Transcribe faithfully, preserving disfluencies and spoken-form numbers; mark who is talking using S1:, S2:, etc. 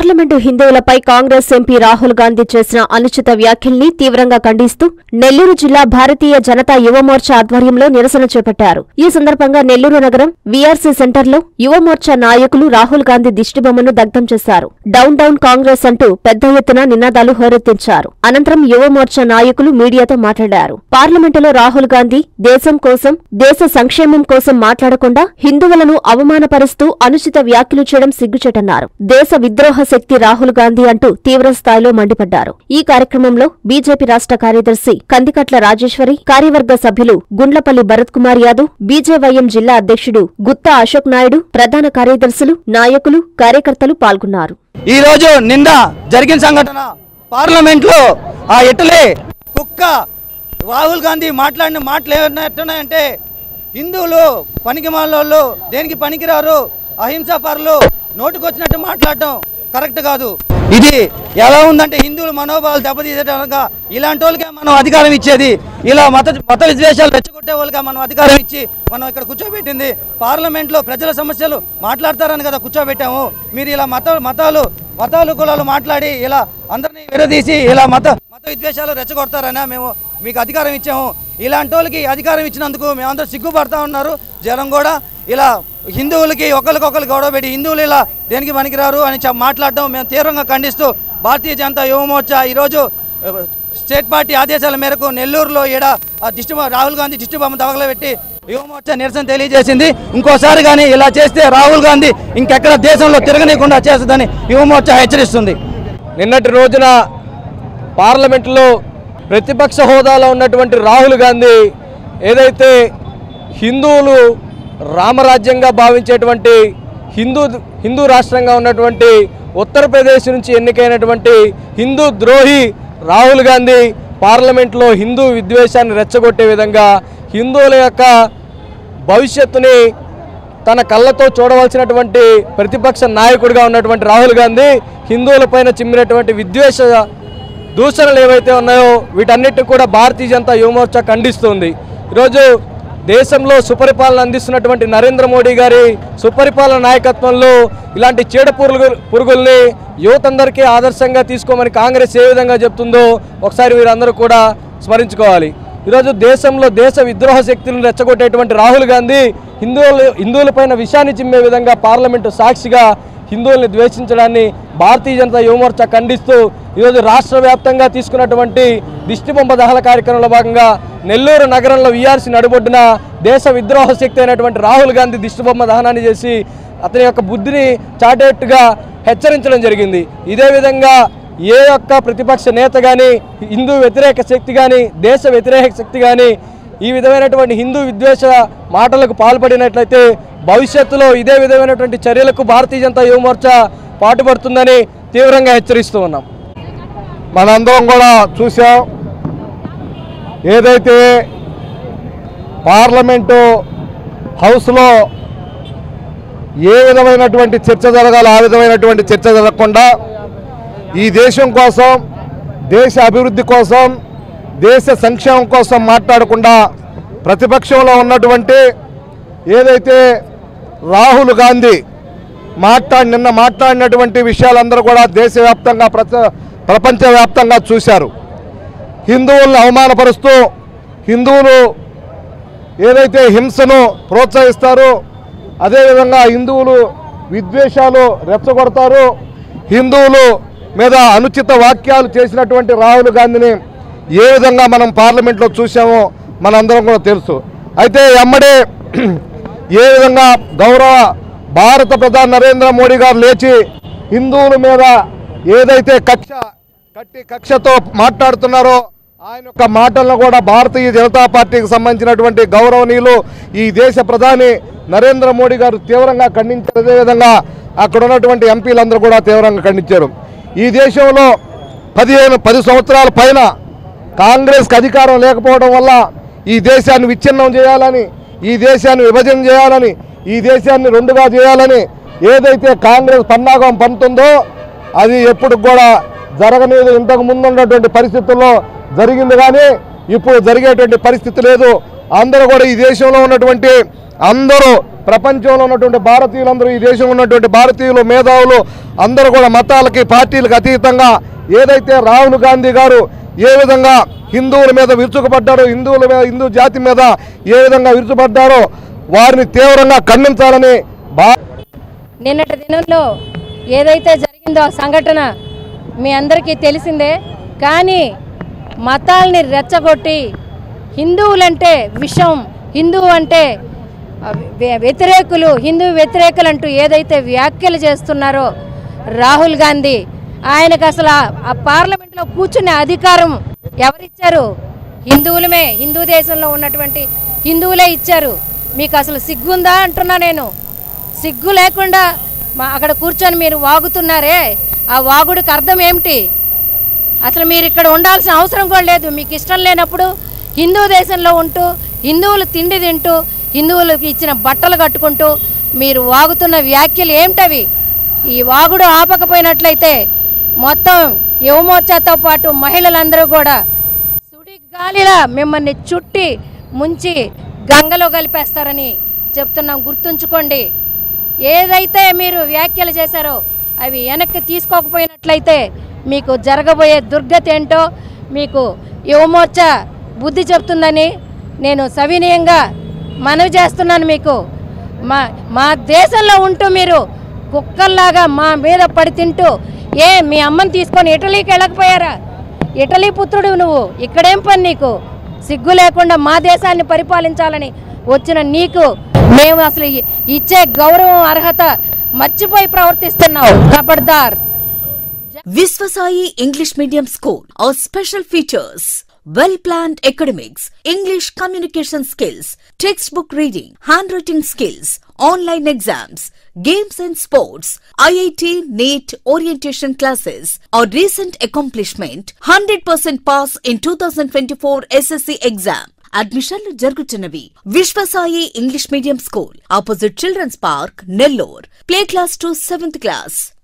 S1: Parliament హిందువులపై Congress MP Rahul Gandhi చేసిన అనుచిత వ్యాఖ్యల్ని తీవ్రంగా ఖండిస్తూ నెల్లూరు జిల్లా భారతీయ జనతా యువమోర్చా ఆధ్వర్యంలో నిరసన చేపట్టారు. ఈ సందర్భంగా నెల్లూరు నగరం వీఆర్సీ సెంటర్లో యువమోర్చా నాయకులు రాహుల్ గాంధీ దిష్టిబొమ్మను దగ్ధం చేశారు. డౌన్ డౌన్ కాంగ్రెస్ అంటూ పెద్ద ఎత్తున నినాదాలు హోరెత్తించారు. అనంతరం యువమోర్చా నాయకులు మీడియాతో మాట్లాడారు. పార్లమెంటులో రాహుల్ గాంధీ దేశం కోసం, దేశ సంక్షేమం కోసం మాట్లాడకుండా హిందువులను అవమానపరుస్తూ అనుచిత వ్యాఖ్యలు చేయడం సిగ్గుచేటన్నారు. దేశ విద్రోహ శక్తి రాహుల్ గాంధీ అంటూ తీవ్రస్థాయిలో మండిపడ్డారు. ఈ కార్యక్రమంలో బీజేపీ రాష్ట్ర కార్యదర్శి కందికట్ల రాజేశ్వరి, కార్యవర్గ సభ్యులు గుండ్లపల్లి భరత్ కుమార్ యాదవ్, బీజేవైఎం జిల్లా అధ్యక్షుడు గుత్తా అశోక్ నాయుడు, ప్రధాన కార్యదర్శులు, నాయకులు, కార్యకర్తలు పాల్గొన్నారు.
S2: ఈ రోజు నిన్న జరిగిన సంఘటన పార్లమెంట్ లో ఆ ఎటులే కుక్క రాహుల్ గాంధీ మాట్లాడిన మాటలు ఏమంటున్నాయంటే హిందువులు పనికిమాలోళ్ళు, దేనికి పనికిరారు, అహింసా పరులు, నోటుకొచ్చినట్టు మాట్లాడటం కరెక్ట్ కాదు. ఇది ఎలా ఉందంటే హిందువుల మనోభావాలు దెబ్బతీసేటగా ఇలాంటి వాళ్ళకే మనం అధికారం ఇచ్చేది. ఇలా మత మత విద్వేషాలు రెచ్చగొట్టే వాళ్ళగా మనం అధికారం ఇచ్చి మనం ఇక్కడ కూర్చోబెట్టింది. పార్లమెంట్లో ప్రజల సమస్యలు మాట్లాడతారని కదా కూర్చోబెట్టాము. మీరు ఇలా మత మతాలు మతాలు కులాలు మాట్లాడి ఇలా అందరినీ విడదీసి ఇలా మత మత విద్వేషాలు రెచ్చగొడతారని మేము మీకు అధికారం ఇచ్చాము. ఇలాంటి వాళ్ళకి అధికారం ఇచ్చినందుకు మేమందరూ సిగ్గుపడతా ఉన్నారు. జనం కూడా ఇలా హిందువులకి ఒకరికొకరు గొడవ పెట్టి హిందువులు ఇలా దేనికి పనికిరారు అని మాట్లాడడం మేము తీవ్రంగా ఖండిస్తూ భారతీయ జనతా యువమోర్చా ఈరోజు స్టేట్ పార్టీ ఆదేశాల మేరకు నెల్లూరులో ఈడ దిష్టి రాహుల్ గాంధీ దిష్టి బొమ్మ తగలబెట్టి యువమోర్చా నిరసన తెలియజేసింది. ఇంకోసారి కానీ ఇలా చేస్తే రాహుల్ గాంధీ ఇంకెక్కడ దేశంలో తిరగనీయకుండా చేస్తుందని యువమోర్చా హెచ్చరిస్తుంది.
S3: నిన్నటి రోజున పార్లమెంటులో ప్రతిపక్ష హోదాలో ఉన్నటువంటి రాహుల్ గాంధీ ఏదైతే హిందువులు రామరాజ్యంగా భావించేటువంటి హిందూ హిందూ రాష్ట్రంగా ఉన్నటువంటి ఉత్తరప్రదేశ్ నుంచి ఎన్నికైనటువంటి హిందూ ద్రోహి రాహుల్ గాంధీ పార్లమెంట్లో హిందూ విద్వేషాన్ని రెచ్చగొట్టే విధంగా హిందువుల యొక్క భవిష్యత్తుని తన కళ్ళతో చూడవలసినటువంటి ప్రతిపక్ష నాయకుడిగా ఉన్నటువంటి రాహుల్ గాంధీ హిందువులపైన చిమ్మినటువంటి విద్వేష దూషణలు ఏవైతే ఉన్నాయో వీటన్నిటిని కూడా భారతీయ జనతా యువమోర్చా ఖండిస్తుంది. ఈరోజు దేశంలో సుపరిపాలన అందిస్తున్నటువంటి నరేంద్ర మోడీ గారి సుపరిపాలన నాయకత్వంలో ఇలాంటి చీడ పురుగు పురుగుల్ని యువతందరికీ ఆదర్శంగా తీసుకోమని కాంగ్రెస్ ఏ విధంగా చెప్తుందో ఒకసారి వీరందరూ కూడా స్మరించుకోవాలి. ఈరోజు దేశంలో దేశ విద్రోహ శక్తులను రెచ్చగొట్టేటువంటి రాహుల్ గాంధీ హిందువులు హిందువులపైన విషాన్ని చిమ్మే విధంగా పార్లమెంటు సాక్షిగా హిందువుల్ని ద్వేషించడాన్ని భారతీయ జనతా యువమోర్చా ఖండిస్తూ ఈరోజు రాష్ట్ర వ్యాప్తంగా తీసుకున్నటువంటి దిష్టిబొమ్మ దహన కార్యక్రమంలో భాగంగా నెల్లూరు నగరంలో వీఆర్సీ నడుబొడ్డున దేశ విద్రోహ శక్తి అయినటువంటి రాహుల్ గాంధీ దిష్టిబొమ్మ దహనాన్ని చేసి అతని యొక్క బుద్ధిని చాటేట్టుగా హెచ్చరించడం జరిగింది. ఇదే విధంగా ఏ యొక్క ప్రతిపక్ష నేత కానీ, హిందూ వ్యతిరేక శక్తి కానీ, దేశ వ్యతిరేక శక్తి కానీ ఈ విధమైనటువంటి హిందూ విద్వేష మాటలకు పాల్పడినట్లయితే భవిష్యత్తులో ఇదే విధమైనటువంటి చర్యలకు భారతీయ జనతా యువమోర్చా పాటుపడుతుందని తీవ్రంగా హెచ్చరిస్తూ ఉన్నాం.
S4: మనందరం కూడా చూసాం, ఏదైతే పార్లమెంటు హౌస్లో ఏ విధమైనటువంటి చర్చ జరగాలో ఆ విధమైనటువంటి చర్చ జరగకుండా ఈ దేశం కోసం, దేశ అభివృద్ధి కోసం, దేశ సంక్షేమం కోసం మాట్లాడకుండా ప్రతిపక్షంలో ఉన్నటువంటి ఏదైతే రాహుల్ గాంధీ మాట్లాడి నిన్న మాట్లాడినటువంటి విషయాలందరూ కూడా దేశవ్యాప్తంగా ప్రప ప్రపంచవ్యాప్తంగా చూశారు. హిందువులను అవమానపరుస్తూ హిందువులు ఏదైతే హింసను ప్రోత్సహిస్తారో అదేవిధంగా హిందువులు విద్వేషాలు రెచ్చగొడతారు, హిందువులు మీద అనుచిత వాక్యాలు చేసినటువంటి రాహుల్ గాంధీని ఏ విధంగా మనం పార్లమెంట్లో చూసామో మనందరం కూడా తెలుసు. అయితే ఎమ్మడే ఏ విధంగా గౌరవ భారత ప్రధాని నరేంద్ర మోడీ గారు లేచి హిందువుల మీద ఏదైతే కక్ష కట్టి కక్షతో మాట్లాడుతున్నారో ఆయన యొక్క మాటలను కూడా భారతీయ జనతా పార్టీకి సంబంధించినటువంటి గౌరవనీయులు ఈ దేశ ప్రధాని నరేంద్ర మోడీ గారు తీవ్రంగా ఖండించారు. అదేవిధంగా అక్కడ ఉన్నటువంటి ఎంపీలందరూ కూడా తీవ్రంగా ఖండించారు. ఈ దేశంలో పదిహేను పది సంవత్సరాల పైన కాంగ్రెస్కి అధికారం లేకపోవడం వల్ల ఈ దేశాన్ని విచ్ఛిన్నం చేయాలని, ఈ దేశాన్ని విభజన చేయాలని, ఈ దేశాన్ని రెండుగా చేయాలని ఏదైతే కాంగ్రెస్ పన్నాగం పంతుందో అది ఎప్పుడు కూడా జరగలేదు. ఇంతకు ముందు ఉన్నటువంటి పరిస్థితుల్లో జరిగింది కానీ ఇప్పుడు జరిగేటువంటి పరిస్థితి లేదు. అందరూ కూడా ఈ దేశంలో ఉన్నటువంటి అందరూ ప్రపంచంలో ఉన్నటువంటి భారతీయులందరూ, ఈ దేశంలో ఉన్నటువంటి భారతీయులు మేధావులు అందరూ కూడా మతాలకి పార్టీలకు అతీతంగా ఏదైతే రాహుల్ గాంధీ గారు ఏ విధంగా హిందువుల మీద విరుచుకుపడ్డారో, హిందువుల మీద హిందూ జాతి మీద ఏ విధంగా విరుచుపడ్డారో వారిని తీవ్రంగా ఖండించాలని బా
S5: నిన్నటి దినంలో ఏదైతే జరిగిందో ఆ సంఘటన మీ అందరికీ తెలిసిందే. కానీ మతాల్ని రెచ్చగొట్టి హిందువులంటే విషం, హిందువు అంటే వ్యతిరేకులు, హిందూ వ్యతిరేకులు అంటూ ఏదైతే వ్యాఖ్యలు చేస్తున్నారో రాహుల్ గాంధీ, ఆయనకు అసలు ఆ పార్లమెంట్లో కూర్చునే అధికారం ఎవరిచ్చారు? హిందువులమే, హిందూ దేశంలో ఉన్నటువంటి హిందువులే ఇచ్చారు. మీకు అసలు సిగ్గుందా అంటున్నా నేను. సిగ్గు లేకుండా మా అక్కడ కూర్చొని మీరు వాగుతున్నారే, ఆ వాగుడికి అర్థం ఏమిటి? అసలు మీరు ఇక్కడ ఉండాల్సిన అవసరం కూడా లేదు. మీకు ఇష్టం లేనప్పుడు హిందూ దేశంలో ఉంటూ హిందువులు తిండి తింటూ హిందువులకు ఇచ్చిన బట్టలు కట్టుకుంటూ మీరు వాగుతున్న వ్యాఖ్యలు ఏమిటవి? ఈ వాగుడు ఆపకపోయినట్లయితే మొత్తం యువమోర్చాతో పాటు మహిళలందరూ కూడా సుడి గాలిలా మిమ్మల్ని చుట్టి ముంచి గంగలో కలిపేస్తారని చెప్తున్నాం. గుర్తుంచుకోండి. ఏదైతే మీరు వ్యాఖ్యలు చేశారో అవి వెనక్కి తీసుకోకపోయినట్లయితే మీకు జరగబోయే దుర్గతి ఏంటో మీకు యువమోర్చా బుద్ధి చెప్తుందని నేను సవినయంగా మనవి చేస్తున్నాను. మీకు మా మా దేశంలో ఉంటూ మీరు కుక్కల్లాగా మా మీద పడి తింటూ, ఏ మీ అమ్మని తీసుకొని ఇటలీకి వెళ్ళకపోయారా? ఇటలీ పుత్రుడు నువ్వు, ఇక్కడేం పని నీకు? సిగ్గు లేకుండా మా దేశాన్ని పరిపాలించాలని వచ్చిన నీకు మేము అసలు ఇచ్చే గౌరవం అర్హత మర్చిపోయి ప్రవర్తిస్తున్నావు. ఖబర్దార్.
S6: Visvasai English Medium School. Our special features: well-planned academics, English communication skills, textbook reading, handwriting skills, online exams, games and sports, I I T, NEET, orientation classes. Our recent accomplishment: one hundred percent pass in twenty twenty-four S S C exam. అడ్మిషన్లు జరుగుతున్నవి. Vishwasai English medium school, opposite children's park, Nellore. Play class to seventh class.